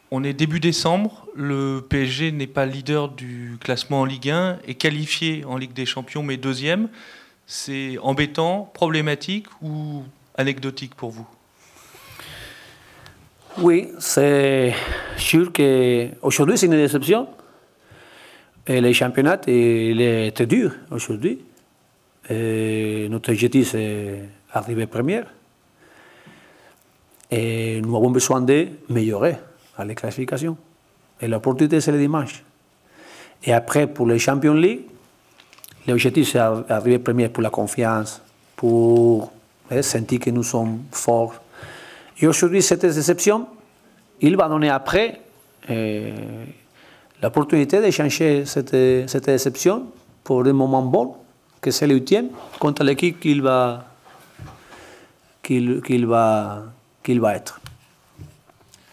On est début décembre, le PSG n'est pas leader du classement en Ligue 1, est qualifié en Ligue des Champions, mais deuxième. C'est embêtant, problématique ou anecdotique pour vous? Oui, c'est sûr qu'aujourd'hui c'est une déception. Et le championnat il est très dur aujourd'hui. Notre objectif c'est arriver première. Et nous avons besoin de m'améliorer à la classification. Et l'opportunité, c'est le dimanche. Et après, pour les Champions League, l'objectif, c'est d'arriver premier pour la confiance, pour sentir que nous sommes forts. Et aujourd'hui, cette déception, il va donner après l'opportunité de changer cette déception pour des moments bons, que c'est le 8e, contre l'équipe qu'il va être.